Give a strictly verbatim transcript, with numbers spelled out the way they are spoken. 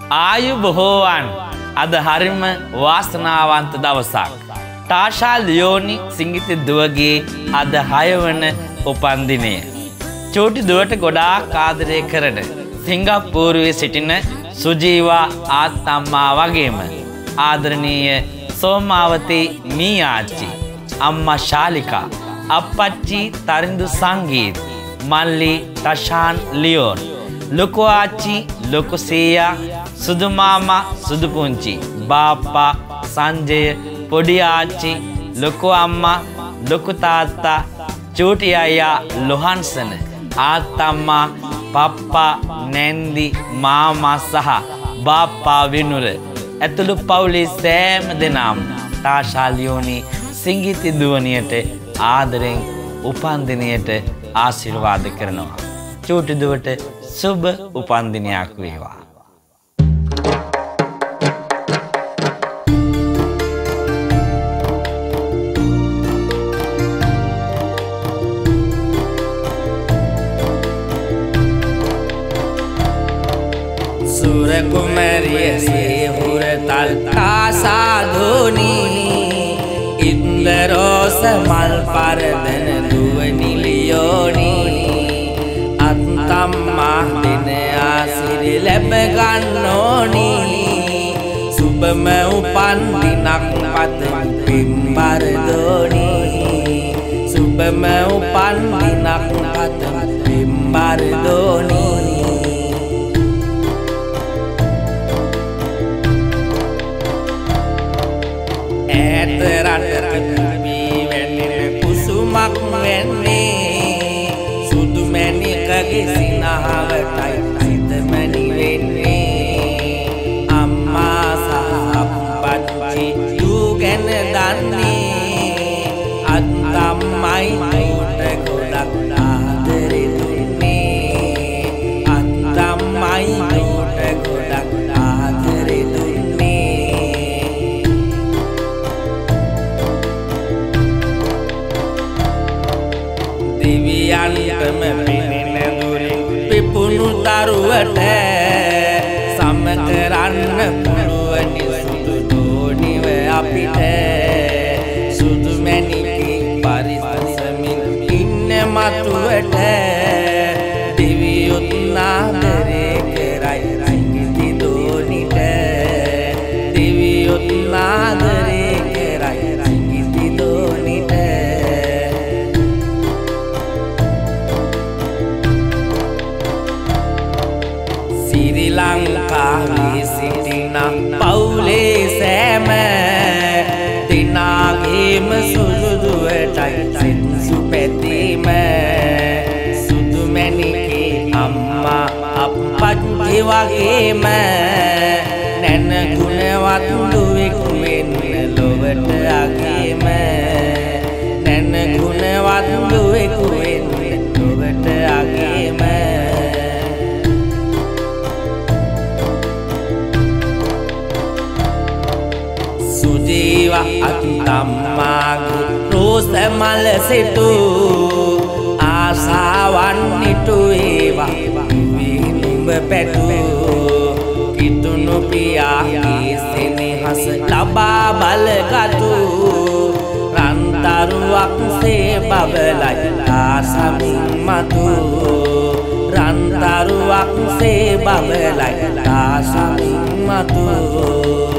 ආයු බොහෝවන් අද හරිම වාසනාවන්ත දවසක්. ටාෂා ලියෝනි සිංගිත දුවගේ අද හයවන උපන්දිනය. චූටි දුවට ගොඩාක් ආදරය කරන සිංගප්පූරුවේ සිටින සුජීවා ආත්තම්මා වගේම ආදරණීය සෝමාවතී මීආච්චි, අම්මා ශාලිකා, අප්පච්චි තරිඳු සංගීත්, මල්ලි ටෂාන් ලියෝන්, ලොකු ආච්චි ලොකු සීයා, සුදු මාමා සුදු පුංචි, බාප්පා සංජය, පොඩි ආච්චි, ලොකු අම්මා, ලොකු තාත්තා, චූටි අයියා ලොහන්සන, ආත්තම්මා, පප්පා, නැන්දි, මාමා සහ බාප්පා විනුර ඇතුළු පවුලේ සෑම දෙනාම ටාෂා ලියෝනි සිංගිති දුවනියට ආදරෙන් උපන්දිනයට ආශිර්වාද කරනවා. චූටි දුවට සුබ උපන්දිනයක් වේවා. सुर कुमरिय से हुरतल टाषा धोनी, इंद्रोस मल परदन दुवनि लियोनी, अत्तम्मा दिन आसिरि लැබ ගන්නෝනි, සුබම උපන් දිනක් පත පින්බර දෝනි, සුබම උපන් දිනක් පත පින්බර දෝනි. කුසුමක් වෙන්නේ සුදු මැණිකගේ සිනහවටයි සිතමැණි වෙන්නේ, අම්මා සහ අප්පච්චි දූ ගැන දන්නේ, අත්තම්මයි දුවට ගොඩක් ආදරේ දුන්නේ, අත්තම්මයි දුවට ගොඩක් ආදරේ දුන්නේ. දිවියන්ටම පෙනෙන දුරින් පිපුණු දරුවට සම කරන්න පුළුවනි සුදු දෝනිව අපිට, සුදු මැණිකේ පරිස්සමින් ඉන්න මතුවට දිවියොත් නාදරේ කරයි සිංගිති දෝනිට, දිවියොත් නාදරේ කරයි සිංගිති දෝනිට. ශ්‍රී ලංකාවේ සිටින පවුලේ සෑම දිනාගේම සුදු දුවටයි සිත්සු පැතීම, සුදු මැණිකේ අම්මා අප්පච්චි වගේම නැන ගුණවත් දුවෙක් වෙන්න ලොවට අගේම, නැන ගුණවත් දුවෙක් වෙන්න ලොවට අගේම. සුජීවා අත්තම්මාගේ රෝස මල සිටු ආසාවන් නිටු ඒවා විනුඹ පැටු, කිතුණු පියාගේ සෙනෙහස ලබා බලගතු, රන්තරුවක් සේ බබලයි ආසමින් මතු, රන්තරුවක් සේ බබලයි ආසමින් මතු.